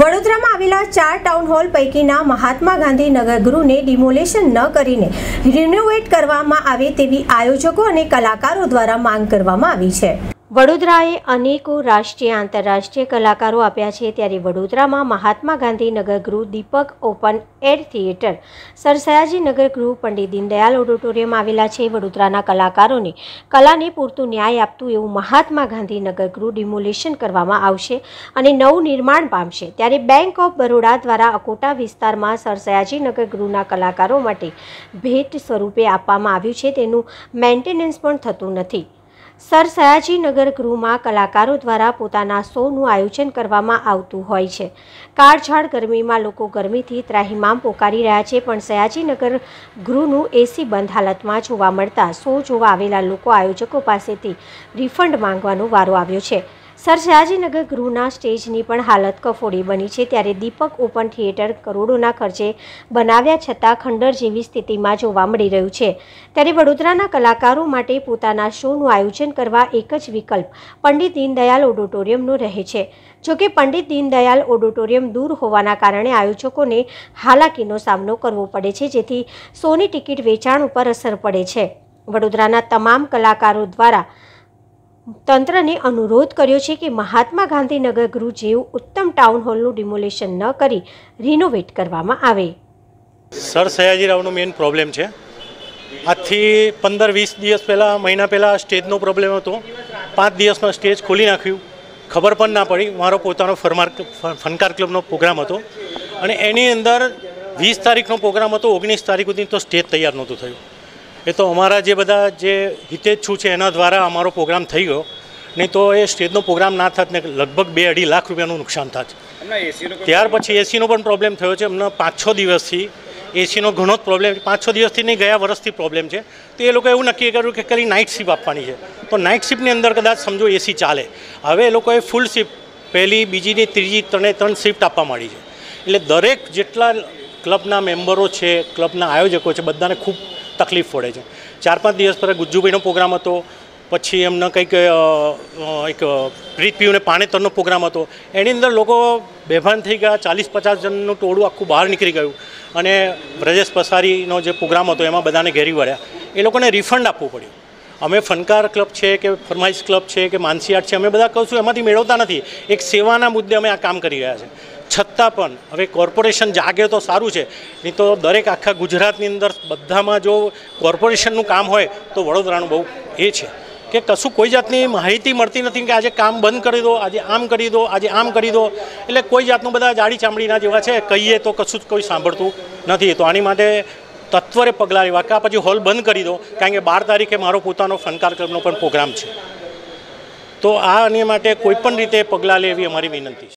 વડોદરામાં આવેલા 4 town hall પૈકીના મહાત્મા ગાંધી નગર ગૃહને ડિમોલેશન ન કરીને રિનોવેટ કરવામાં આવે તેવી આયોજકો અને કલાકારો દ્વારા માંગ કરવામાં આવી છે। વડોદરાએ અનેકો રાષ્ટ્રીય આંતરરાષ્ટ્રીય કલાકારો આપ્યા છે, ત્યારે વડોદરામાં મહાત્મા Gandhi Nagar Gruh, Deepak open air theatre, sir Sayaji Nagar Gruh, Pandit Deendayal auditorium આવેલા છે। વડોદરાના કલાકારોને કલાને પૂરતું ન્યાય આપતું એવું મહાત્મા ગાંધી નગર ગૃહ ડિમોલેશન કરવામાં આવશે અને નવું નિર્માણ પામશે, ત્યારે બેંક ઓફ બરોડા દ્વારા અકોટા વિસ્તારમાં સર સયાજી નગર ગૃહના કલાકારો માટે ભેટ સ્વરૂપે આપવામાં આવ્યું છે, તેનું મેન્ટેનન્સ પણ થતું નથી। સર સયાજી નગર ગૃહમાં કલાકારો દ્વારા પોતાના શોનું આયોજન કરવામાં આવતું હોય છે। કાળઝાળ ગરમીમાં લોકો ગરમીથી ત્રાહિમામ પોકારી રહ્યા છે, પણ સયાજી નગર ગૃહનું એસી બંધ હાલતમાં જોવા મળતા શો જોવા આવેલા લોકો આયોજકો પાસેથી રિફંડ માંગવાનો વારો આવ્યો છે। સર સયાજી નગર ગૃહના સ્ટેજની પણ હાલત કફોડી બની છે, ત્યારે દીપક ઓપન થિયેટર કરોડોના ખર્ચે બનાવ્યા છતાં ખંડર જેવી સ્થિતિમાં જોવા મળી રહ્યું છે। ત્યારે વડોદરાના કલાકારો માટે પોતાના શોનું આયોજન કરવા એક જ વિકલ્પ પંડિત દીનદયાલ ઓડિટોરિયમનો રહે છે। જોકે પંડિત દીનદયાલ ઓડિટોરિયમ દૂર હોવાના કારણે આયોજકોને હાલાકીનો સામનો કરવો પડે છે, જેથી શોની ટિકિટ વેચાણ ઉપર અસર પડે છે। વડોદરાના તમામ કલાકારો દ્વારા તંત્રને અનુરોધ કર્યો છે કે મહાત્મા ગાંધી નગર ગૃહ જેવું ઉત્તમ ટાઉન હોલનું ડિમોલેશન ન કરી રિનોવેટ કરવામાં આવે। સર સયાજી રાવનો મેઇન પ્રોબ્લેમ છે। આજથી 15-20 દિવસ પહેલાં, મહિના પહેલાં સ્ટેજનો પ્રોબ્લેમ હતો। 5 દિવસમાં સ્ટેજ ખોલી નાખ્યું, ખબર પણ ના પડી। મારો પોતાનો ફનકાર ક્લબનો પ્રોગ્રામ હતો અને એની અંદર 20 તારીખનો પ્રોગ્રામ હતો, 19 તારીખ સુધી તો સ્ટેજ તૈયાર નહોતું થયું। એ તો અમારા જે બધા જે હિતેચ્છુ છે એના દ્વારા અમારો પ્રોગ્રામ થઈ ગયો, નહીં તો એ સ્ટેજનો પ્રોગ્રામ ના થાત ને લગભગ 2-2.5 લાખ રૂપિયાનું નુકસાન થાત। ત્યાર પછી એસીનો પણ પ્રોબ્લેમ થયો છે। અમને 5-6 દિવસથી એસીનો ઘણો જ પ્રોબ્લેમ, 5-6 દિવસથી નહીં, ગયા વર્ષથી પ્રોબ્લેમ છે। તો એ લોકોએ એવું નક્કી કર્યું કે ખાલી નાઇટ શિફ્ટ આપવાની છે, તો નાઇટ શિફ્ટની અંદર કદાચ સમજો એસી ચાલે। હવે એ લોકોએ ફૂલ શિફ્ટ, પહેલી, બીજી ને ત્રીજી, ત્રણ શિફ્ટ આપવા માંડી છે। એટલે દરેક જેટલા ક્લબના મેમ્બરો છે, ક્લબના આયોજકો છે, બધાને ખૂબ તકલીફ પડે છે। 4-5 દિવસ પહેલાં ગુજ્જુભાઈનો પ્રોગ્રામ હતો, પછી એમને કંઈક એક પ્રીત પીયુને પાણેતરનો પ્રોગ્રામ હતો, એની અંદર લોકો બેભાન થઈ ગયા। 40-50 જણનું ટોળું આખું બહાર નીકળી ગયું અને બ્રજેશ પસારીનો જે પ્રોગ્રામ હતો એમાં બધાને ઘેરી વળ્યા। એ લોકોને રિફંડ આપવું પડ્યું। અમે ફનકાર ક્લબ છે કે ફરમાઈશ ક્લબ છે કે માનસી આર્ટ છે, અમે બધા કહું છું એમાંથી મેળવતા નથી। એક સેવાના મુદ્દે અમે આ કામ કરી રહ્યા છીએ। છતાં પણ હવે કોર્પોરેશન જાગે તો સારું છે, નહીં તો દરેક આખા ગુજરાતની અંદર બધામાં જો કોર્પોરેશનનું કામ હોય તો વડોદરાનું બહુ એ છે કે કશું કોઈ જાતની માહિતી મળતી નથી કે આજે કામ બંધ કરી દો, આજે આમ કરી દો, આજે આમ કરી દો। એટલે કોઈ જાતનું બધા જાડી ચામડીના જેવા છે, કહીએ તો કશું જ કોઈ સાંભળતું નથી। તો આની માટે તત્વરે પગલાં લેવા કે પછી હોલ બંધ કરી દો, કારણ કે 12 તારીખે મારો પોતાનો ફનકાર ક્લબનો પણ પ્રોગ્રામ છે। તો આની માટે કોઈપણ રીતે પગલાં લે એવી અમારી વિનંતી છે।